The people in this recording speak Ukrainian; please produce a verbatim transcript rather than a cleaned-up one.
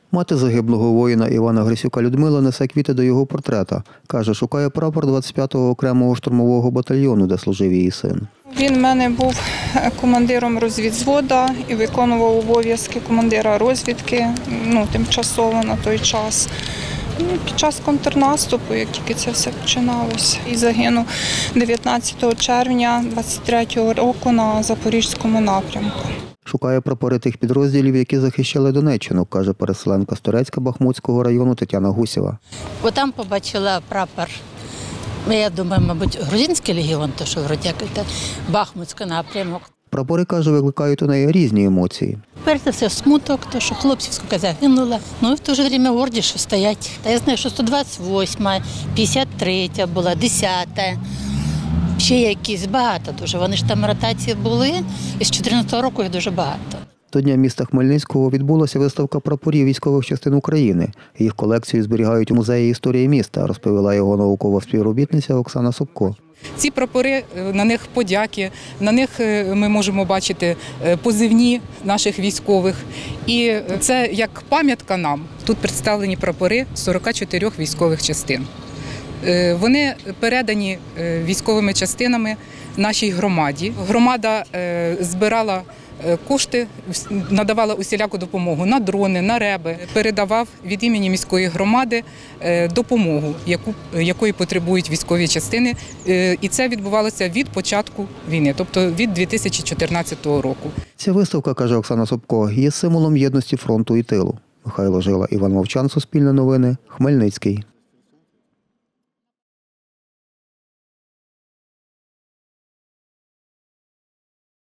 Мати загиблого воїна Івана Грисюка Людмила несе квіти до його портрета. Каже, шукає прапор двадцять п'ятого окремого штурмового батальйону, де служив її син. Він в мене був командиром розвідзводу і виконував обов'язки командира розвідки, ну, тимчасово на той час. Під час контрнаступу, як тільки це все починалося. І загинув дев'ятнадцятого червня двадцять третього року на Запорізькому напрямку. Шукає прапори тих підрозділів, які захищали Донеччину, каже переселенка з Торецька Бахмутського району Тетяна Гусєва. Бо там побачила прапор, я думаю, мабуть, грузинський легіон, то що вроді як це Бахмутський напрямок. Прапори, каже, викликають у неї різні емоції. Перш за все смуток, то що хлопців скільки загинуло, ну і в то же время горді, що стоять. Та я знаю, що сто двадцять восьма, п'ятдесят третя була, десята. Ще якісь багато дуже. Вони ж там ротації були, і з чотирнадцятого року їх дуже багато. До Дня міста Хмельницького відбулася виставка прапорів військових частин України. Їх колекцію зберігають у музеї історії міста, розповіла його наукова співробітниця Оксана Собко. Ці прапори, на них подяки, на них ми можемо бачити позивні наших військових. І це як пам'ятка нам. Тут представлені прапори сорока чотирьох військових частин. Вони передані військовими частинами нашій громаді. Громада збирала кошти, надавала усіляку допомогу на дрони, на реби. Передавав від імені міської громади допомогу, яку, якої потребують військові частини. І це відбувалося від початку війни, тобто від дві тисячі чотирнадцятого року. Ця виставка, каже Оксана Собко, є символом єдності фронту і тилу. Михайло Жила, Іван Мовчан, Суспільне новини, Хмельницький.